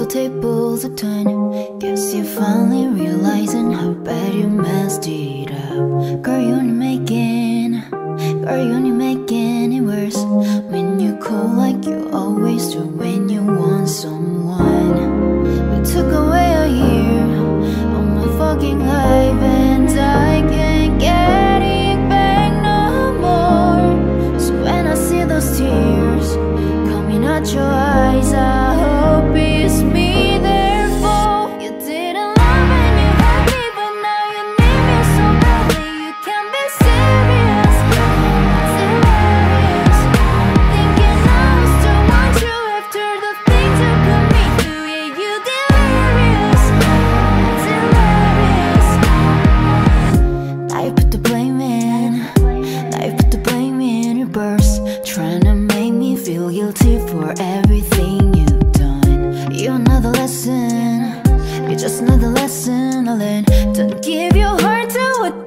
the tables are turned. Guess you're finally realizing how bad you messed it up. Girl, you're only making it worse. When you call like you always do when you want someone. We took away a year of my fucking life, and I can't get it back no more. So when I see those tears coming out your eyes, I hope it's me they're for. You didn't love when you had me, but now you need me so badly. You can't be serious, that's hilarious. Thinking I was too much you after the things you put me through. Yeah, you delirious, that's hilarious. Now you put the blame in, now you put the blame in reverse, trying to make me feel guilty for everything you've done. You're another lesson, you're just another lesson I learned. Don't give your heart to a